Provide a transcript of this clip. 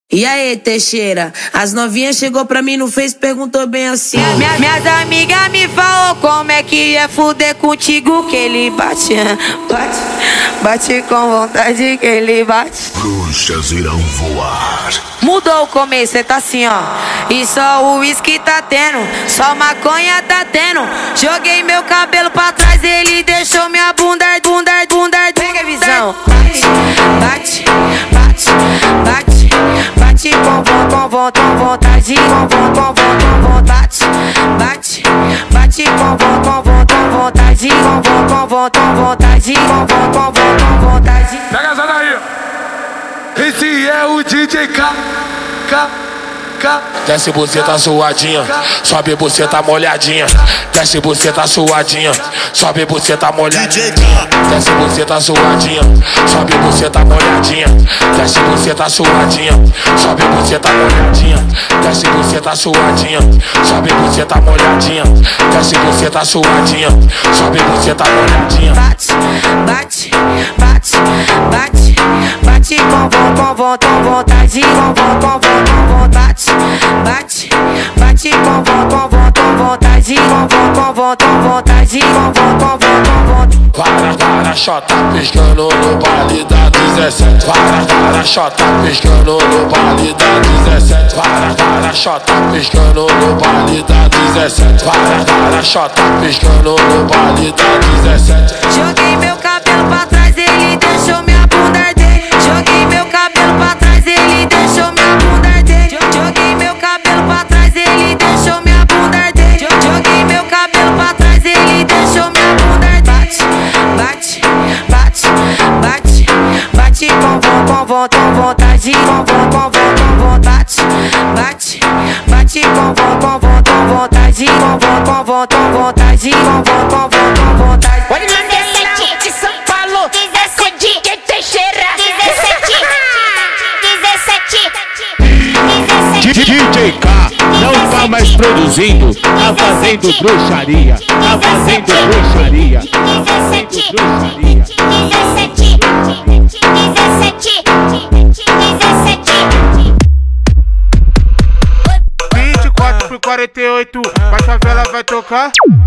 E aí, Teixeira? As novinhas chegou pra mim no Face, perguntou bem assim. Minhas amigas me falou como é que é fuder contigo, que ele bate, bate com vontade que ele bate. Bruxas irão voar. Mudou o começo, cê tá assim, ó. E só o uísque tá tendo, só maconha tá tendo. Joguei meu cabelo pra trás, ele deixou minha bunda. Pega a visão. Bate, bate, bate, bate com vontade, com vontade. Bate, bate com vontade, com vontade, com vontade. Pega essa daí. Esse é o DJ K. Desce você tá suadinha, sobe você tá molhadinha. Desce você tá suadinha, sobe você tá molhadinha. Desce você tá suadinha, sobe você tá molhadinha. Desce você tá suadinha, sobe você tá molhadinha. Desce você tá suadinha, sobe você tá molhadinha. Desce você tá suadinha, sobe você tá molhadinha. Bate, bate, bate, bate, bate com vontade, com vontade. Bate, bate com vontade, com vontade. Para, xota piscando no baile da 17. Para, xota piscando no baile da 17. Para, xota piscando no baile da 17. Para, xota piscando no baile da 17. Joguei meu cabelo pra trás, ele deixou minha bunda arder. Joguei meu cabelo pra trás, ele deixou minha bunda arder. Joguei meu cabelo pra trás, ele deixou minha bunda arder. Joguei meu cabelo pra trás, ele deixou minha bunda arder. Bate, bate, bate, bate com vontade, com vontade. Bate, bate com vontade, com vontade, com vontade. Olha 17 de São Paulo, 17 de Teixeira, 17. DJ K não tá mais produzindo, tá fazendo bruxaria, tá fazendo bruxaria, tá fazendo bruxaria. 24 por 48, a favela vai tocar.